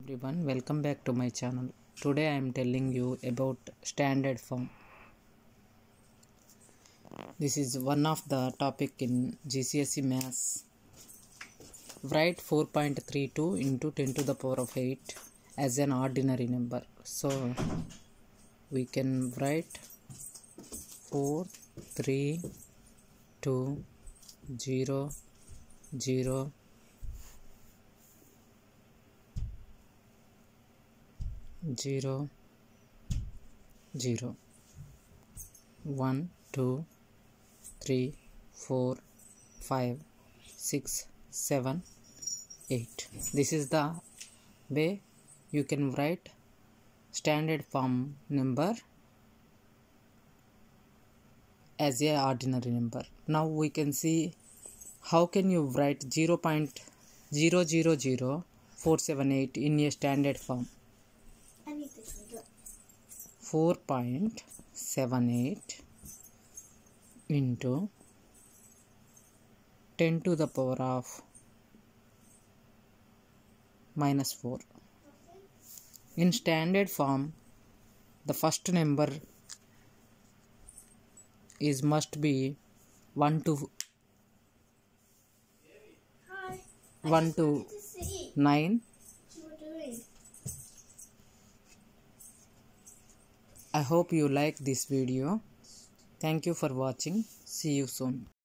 everyone, welcome back to my channel. Today I am telling you about standard form. This is one of the topic in GCSE Maths. Write 4.32 into 10 to the power of 8 as an ordinary number. So we can write 4, 3, 2, 0, 0, 0, 0, 1, 2, 3, 4, 5, 6, 7, 8. This is the way you can write standard form number as a ordinary number. Now we can see how can you write 0.000478 in a standard form. 4.78 into 10 to the power of minus 4. In standard form, the first number must be 1 to 9. I hope you like this video. Thank you for watching. See you soon.